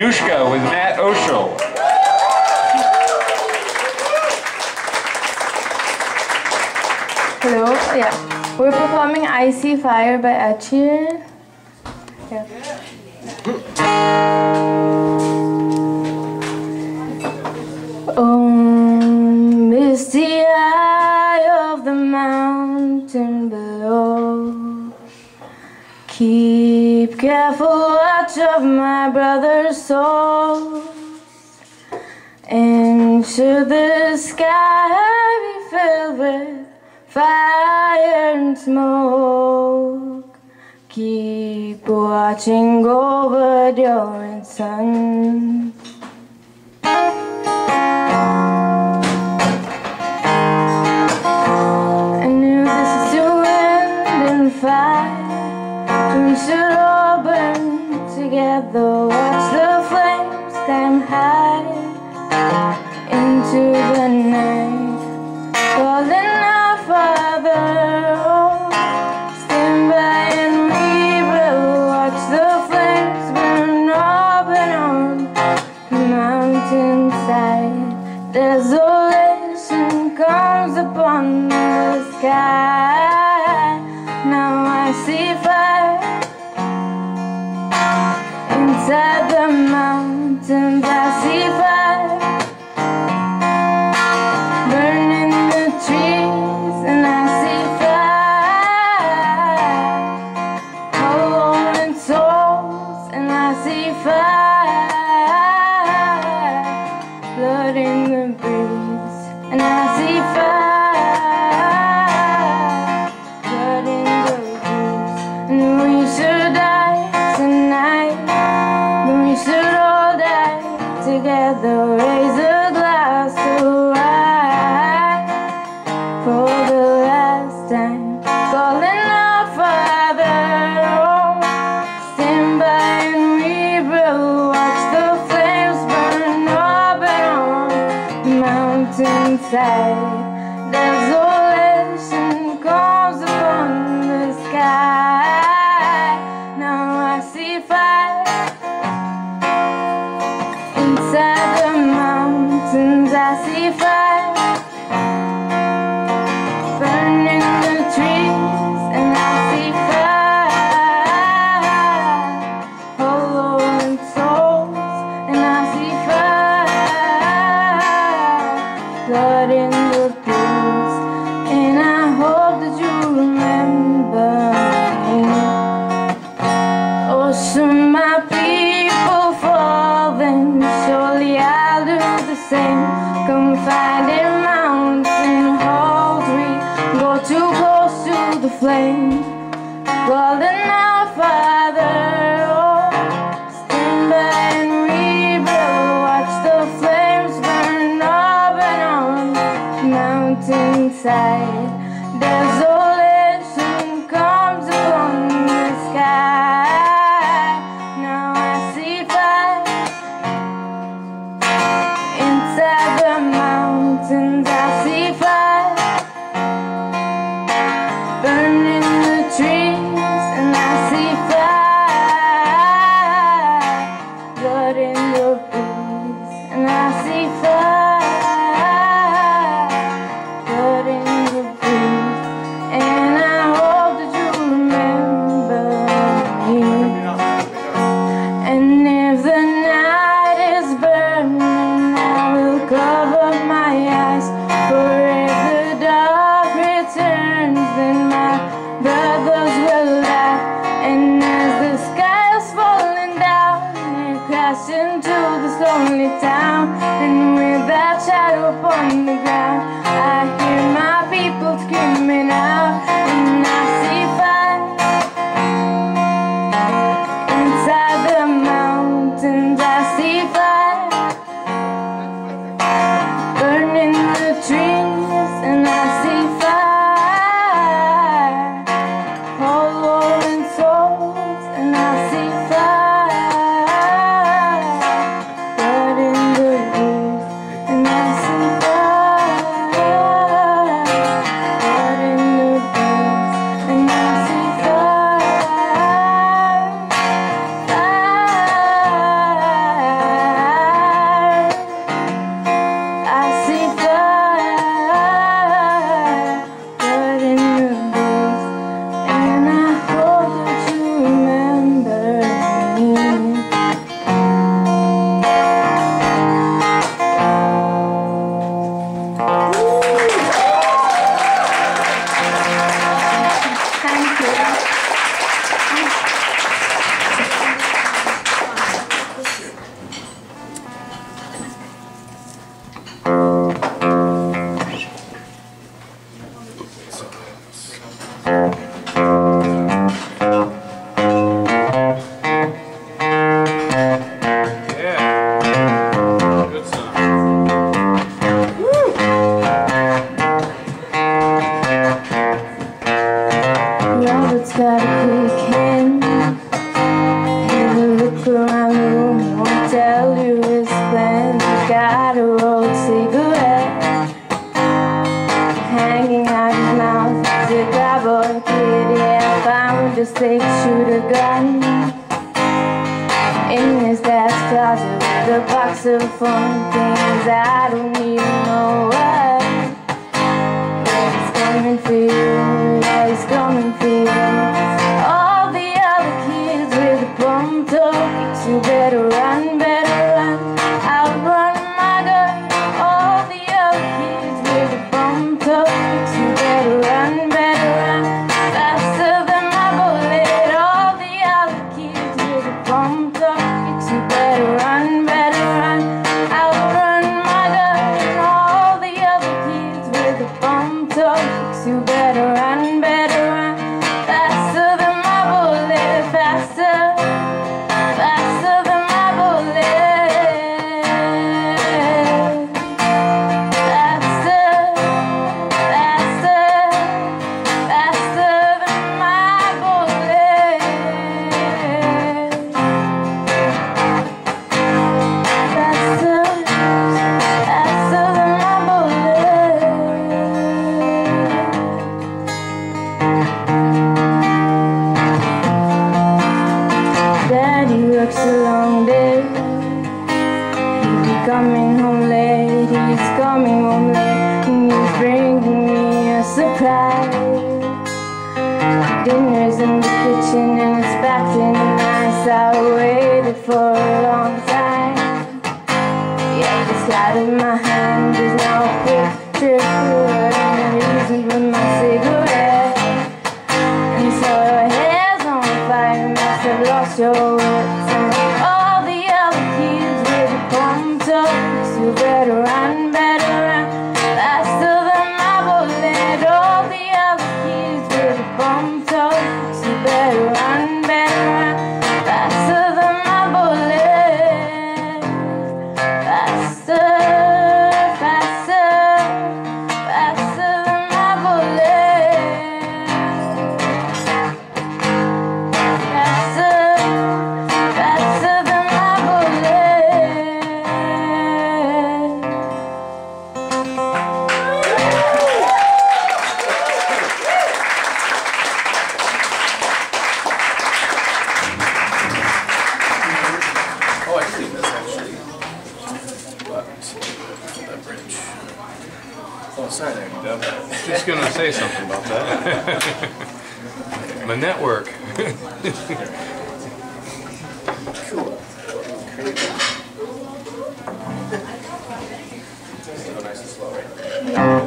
Anoushka with Matt Oshel. Hello, yeah. We're performing I See Fire by Ed Sheeran. Yeah. Oh, misty eye of the mountain below, keep careful watch of my brother's souls. And should the sky be filled with fire and smoke, keep watching over your son. And if this is to end in fire, we should all burn together. Watch the flames climb high into the night, calling our Father. Oh, stand by and we will watch the flames burn up and on the mountainside. Desolation comes upon the sky. Now I see fire inside the mountains. I see fire burning the trees, and I see fire hollow souls, and I see fire blood in the breeze, and I see fire blood in the breeze. And we should die tonight, we should all die together. Raise a glass to life for the last time, calling our Father. Oh, stand by and we will watch the flames burn up and on the mountainside. Desolation comes upon the sky. Now I see fire inside the mountains. I see fire burning the trees, and I see fire hollow souls, and I see fire blood in the breeze. And I hope that you remember me. Oh, should my people fall, then surely I'll do the same. Confided mountain halls, we go too close to the flame, calling our Father. Oh, stand by and we will watch the flames burn up and on the mountainside. Desolation comes upon the sky. Now I see fire inside the mountains. I see fire burning the trees, and I see fire blood in the breeze, and I see fire blood in the breeze. And I hope that you remember me. And if the night is burning, I will cover my eyes. For if the dark returns, then my brothers will lie. And as the sky is falling down, they crash into this lonely town. And with that shadow upon the ground, I hear my people screaming out. And I see fire inside the mountains. I see fire burning the trees, and I see fire hollow souls, and I see fire blood in the breeze, and I see fire blood in the breeze, and I see tell you his plans. He's got a rolled cigarette hanging out his mouth. He's a cowboy kid, yeah, if I would just take shoot a gun in his dad's closet with a box of fun things I don't even know what. But he's coming for you, yeah, he's coming for you. All the other kids with the pumped up kicks, you better run, outrun my gun. All the other kids with the pumped up kicks, you better run, faster than my bullet. All the other kids with the pumped up kicks, you better run, outrun my gun. All the other kids with the pumped up kicks, you better run, faster than my bullet, faster than my bullet, faster than my bullet, faster than my bullet. Daddy works a long day, he'll be coming home late. He's coming home late, and he's bringing me a surprise. Dinner's in the kitchen and it's packed in nice. I waited for a long time. Yeah, the sleight of my hand is now a quick trip, and the reason for my cigarette. And so your hair's on fire, you must have lost your wits. And all the other kids with the pumped up kicks, you better run, faster than my bullet. All the other kids with the pumped up kicks, you better run, faster than my bullet, faster than my bullet, faster than my bullet. Oh, I believe this actually. But that bridge. Oh, sorry there, D-Dubb. Just gonna say something about that. My network. Cool. Crazy. Go nice and slow, right?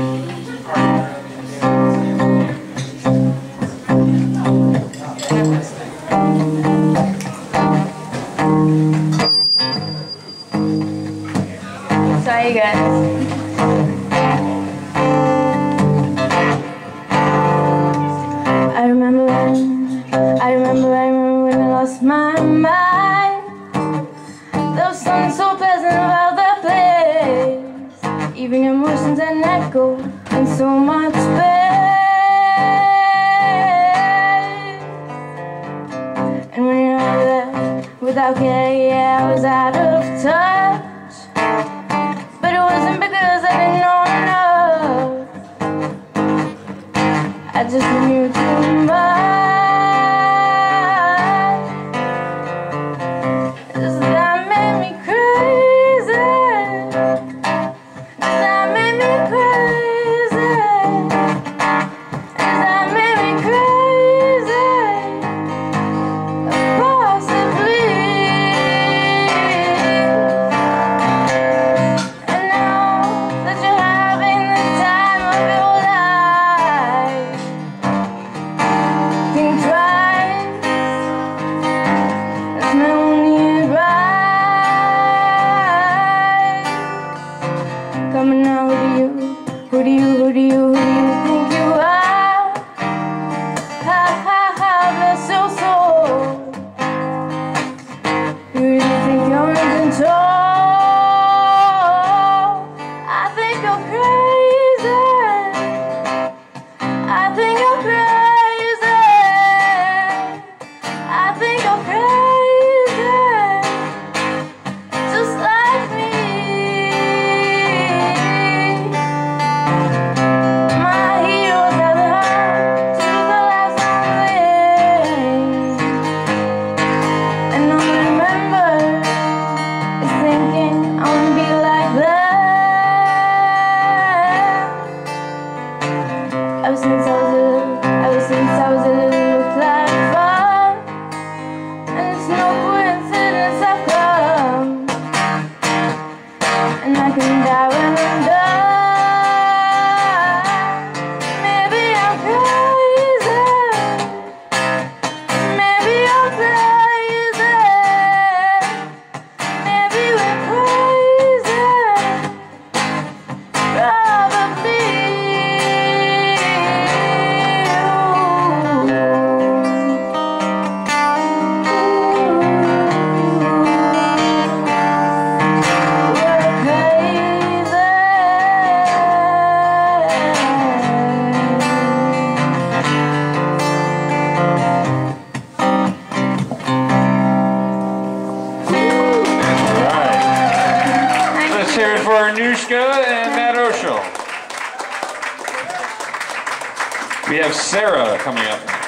Sorry guys. I remember when I lost my mind. There was something so pleasant about the place. Even emotions and echo and so much space. And when you're there without care, yeah, I was out of touch. But it wasn't because I didn't know enough. I just knew too much. That made me crazy. That made me crazy. That made me crazy. Possibly. it for Anoushka and Matt Oshel. We have Sarah coming up.